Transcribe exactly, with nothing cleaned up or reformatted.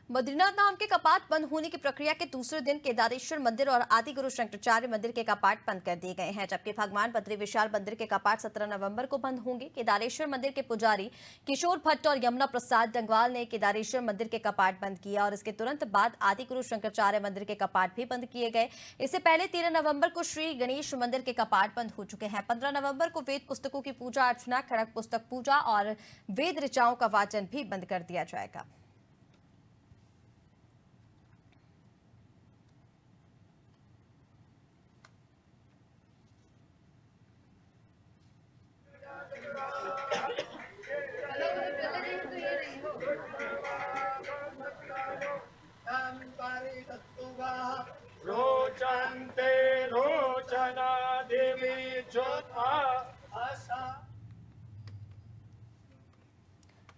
बद्रीनाथ धाम के कपाट बंद होने की प्रक्रिया के दूसरे दिन केदारेश्वर मंदिर और आदि गुरु शंकराचार्य मंदिर के कपाट बंद कर दिए गए हैं, जबकि भगवान बद्री विशाल मंदिर के कपाट सत्रह नवंबर को बंद होंगे। केदारेश्वर मंदिर के पुजारी किशोर भट्ट और यमुना प्रसाद डंगवाल ने केदारेश्वर मंदिर के कपाट बंद किया और इसके तुरंत बाद आदि गुरु शंकराचार्य मंदिर के कपाट भी बंद किए गए। इससे पहले तेरह नवंबर को श्री गणेश मंदिर के कपाट बंद हो चुके हैं। पंद्रह नवंबर को वेद पुस्तकों की पूजा अर्चना, खड़ग पुस्तक पूजा और वेद ऋचाओं का वाचन भी बंद कर दिया जाएगा। रोचन्ते